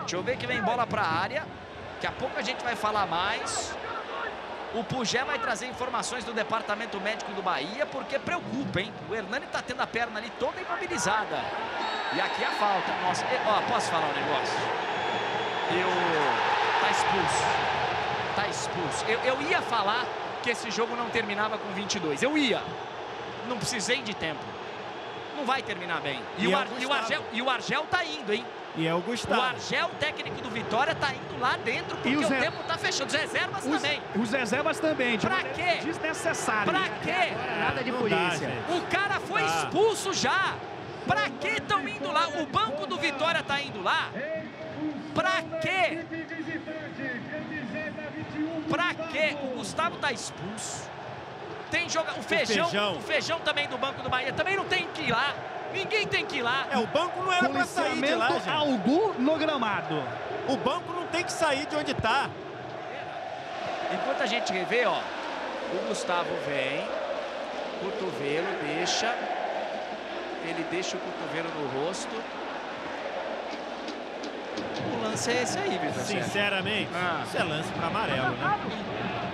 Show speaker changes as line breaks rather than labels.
Deixa eu ver que vem bola para a área. Daqui a pouco a gente vai falar mais. O Pugé vai trazer informações do departamento médico do Bahia, porque preocupa, hein? O Hernani tá tendo a perna ali toda imobilizada. E aqui a falta. Nossa, ó, posso falar um negócio? Tá expulso. Tá expulso. Eu ia falar que esse jogo não terminava com 22. Eu ia. Não precisei de tempo. Não vai terminar bem. E o Argel tá indo, hein?
E é o Gustavo.
O Argel, técnico do Vitória, tá indo lá dentro porque o tempo tá fechando. Os reservas também.
Os reservas também.
Pra quê?
Desnecessário.
Pra quê?
Nada de polícia.
O cara foi expulso já. Pra que estão indo lá? O banco do Vitória tá indo lá. Pra quê? Pra quê? O Gustavo tá expulso. Tem o Feijão também do banco do Bahia. Também não tem que ir lá. Ninguém tem que ir lá.
O banco não era pra sair de lá, gente.
Algo no gramado.
O banco não tem que sair de onde tá.
Enquanto a gente revê, ó, o Gustavo vem, cotovelo, deixa. Ele deixa o cotovelo no rosto. O lance é esse aí, Vitor.
Sinceramente, isso é lance para amarelo, né?